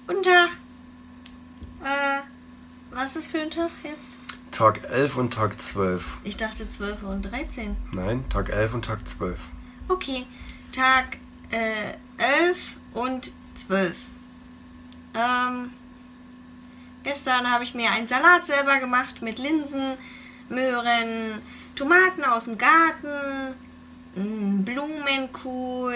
Guten Tag. Was ist das für ein Tag jetzt? Tag 11 und Tag 12. Ich dachte 12 und 13. Nein, Tag 11 und Tag 12. Okay, Tag 11 und 12. Gestern habe ich mir einen Salat selber gemacht mit Linsen, Möhren, Tomaten aus dem Garten, Blumenkohl,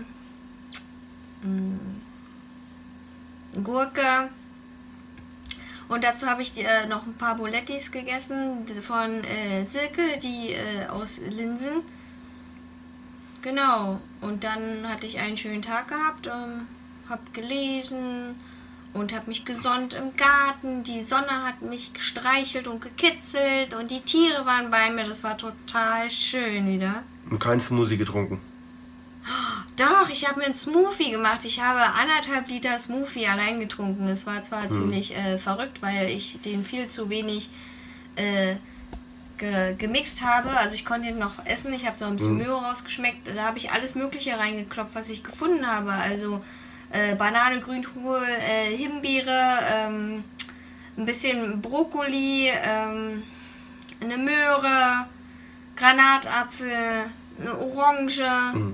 Gurke. Und dazu habe ich noch ein paar Bolettis gegessen von Silke, die aus Linsen. Genau. Und dann hatte ich einen schönen Tag gehabt, habe gelesen und habe mich gesonnt im Garten. Die Sonne hat mich gestreichelt und gekitzelt und die Tiere waren bei mir. Das war total schön wieder. Und kein Smoothie getrunken? Doch, ich habe mir einen Smoothie gemacht. Ich habe 1,5 Liter Smoothie allein getrunken. Es war zwar ziemlich verrückt, weil ich den viel zu wenig gemixt habe. Also ich konnte ihn noch essen. Ich habe so ein bisschen Möhre rausgeschmeckt. Da habe ich alles Mögliche reingeklopft, was ich gefunden habe. Also Banane, Grünkohl, Himbeere, ein bisschen Brokkoli, eine Möhre, Granatapfel, eine Orange.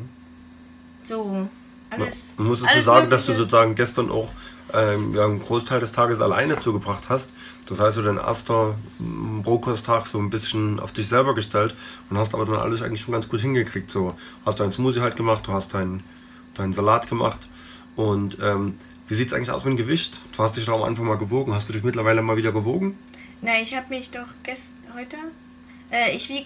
So, alles. Man muss dazu sagen, dass du sozusagen gestern auch einen Großteil des Tages alleine zugebracht hast. Das heißt, du dein erster Rohkosttag so ein bisschen auf dich selber gestellt und hast aber dann alles eigentlich schon ganz gut hingekriegt. So, hast deinen Smoothie halt gemacht, du hast deinen Salat gemacht. Und wie sieht es eigentlich aus mit dem Gewicht? Du hast dich doch am Anfang mal gewogen. Hast du dich mittlerweile mal wieder gewogen? Na, ich habe mich doch heute. Ich wiege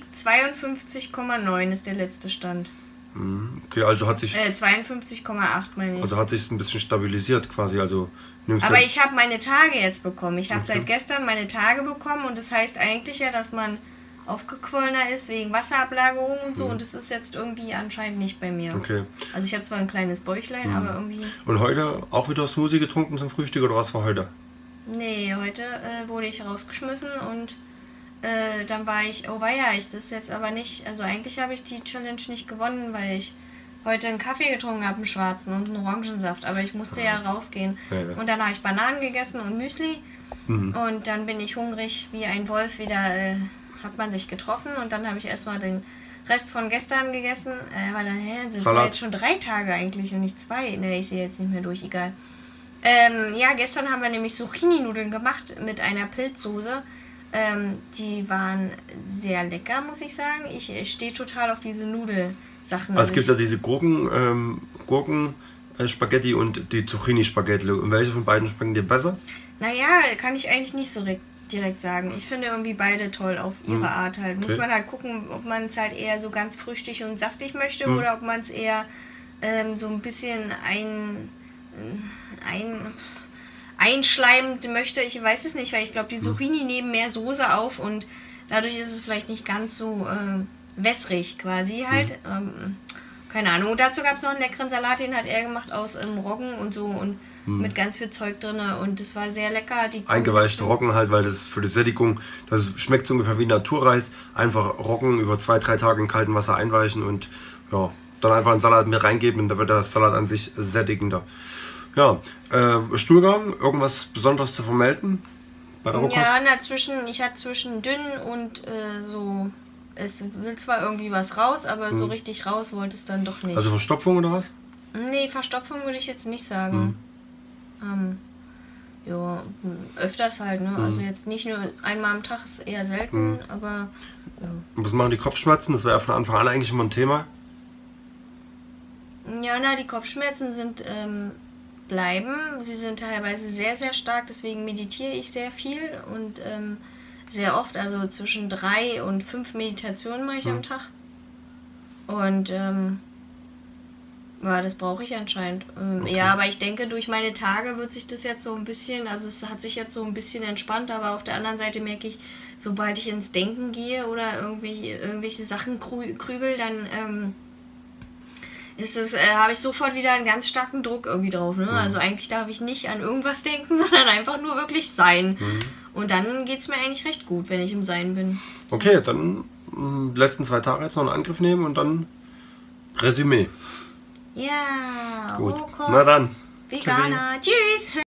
52,9 ist der letzte Stand. Okay, also hat sich 52,8 meine ich. Also hat sich ein bisschen stabilisiert quasi. Also aber ich habe meine Tage jetzt bekommen. Ich habe seit gestern meine Tage bekommen und das heißt eigentlich ja, dass man aufgequollener ist wegen Wasserablagerung und so und das ist jetzt irgendwie anscheinend nicht bei mir. Okay. Also ich habe zwar ein kleines Bäuchlein, aber irgendwie... Und heute auch wieder Smoothie getrunken zum Frühstück oder was war heute? Nee, heute wurde ich rausgeschmissen und dann war ich, oh weia, das ist jetzt aber nicht, also eigentlich habe ich die Challenge nicht gewonnen, weil ich heute einen Kaffee getrunken habe, einen schwarzen und einen Orangensaft, aber ich musste ja rausgehen. Ja. Und dann habe ich Bananen gegessen und Müsli und dann bin ich hungrig wie ein Wolf wieder, hat man sich getroffen und dann habe ich erstmal den Rest von gestern gegessen, weil dann, das war jetzt schon 3 Tage eigentlich und nicht 2, ne, ich sehe jetzt nicht mehr durch, egal. Ja, gestern haben wir nämlich Zucchini-Nudeln gemacht mit einer Pilzsoße. Die waren sehr lecker, muss ich sagen. Ich stehe total auf diese Nudelsachen. Also es gibt ja diese Gurken-Spaghetti und die Zucchini-Spaghetti. Und welche von beiden schmecken dir besser? Naja, kann ich eigentlich nicht so direkt sagen. Ich finde irgendwie beide toll auf ihre Art halt. Muss man halt gucken, ob man es halt eher so ganz früchtig und saftig möchte oder ob man es eher so ein bisschen einschleimend möchte, ich weiß es nicht, weil ich glaube, die Zucchini nehmen mehr Soße auf und dadurch ist es vielleicht nicht ganz so wässrig quasi halt. Keine Ahnung. Und dazu gab es noch einen leckeren Salat, den hat er gemacht aus Roggen und so und mit ganz viel Zeug drin und das war sehr lecker. Eingeweichte Roggen halt, weil das für die Sättigung, das schmeckt so ungefähr wie Naturreis. Einfach Roggen über 2-3 Tage in kaltem Wasser einweichen und ja, dann einfach einen Salat mit reingeben und da wird der Salat an sich sättigender. Ja, Stuhlgang, irgendwas Besonderes zu vermelden bei der Rohkost? Ja, ich hatte zwischen dünn und so, es will zwar irgendwie was raus, aber so richtig raus wollte es dann doch nicht. Also Verstopfung oder was? Nee, Verstopfung würde ich jetzt nicht sagen. Ja, öfters halt, ne? Also jetzt nicht nur einmal am Tag, ist eher selten, aber ja. Und was machen die Kopfschmerzen? Das war ja von Anfang an eigentlich immer ein Thema. Ja, na, die Kopfschmerzen sind... bleiben. Sie sind teilweise sehr, sehr stark, deswegen meditiere ich sehr viel und sehr oft, also zwischen 3 und 5 Meditationen mache ich am Tag. Und ja, das brauche ich anscheinend. Ja, aber ich denke, durch meine Tage wird sich das jetzt so ein bisschen, also es hat sich jetzt so ein bisschen entspannt, aber auf der anderen Seite merke ich, sobald ich ins Denken gehe oder irgendwelche Sachen grübel, dann habe ich sofort wieder einen ganz starken Druck irgendwie drauf. Ne? Also eigentlich darf ich nicht an irgendwas denken, sondern einfach nur wirklich sein. Und dann geht es mir eigentlich recht gut, wenn ich im Sein bin. Okay, dann die letzten 2 Tage jetzt noch einen Angriff nehmen und dann Resümee. Ja, gut. Na dann. Veganer. Tschüss.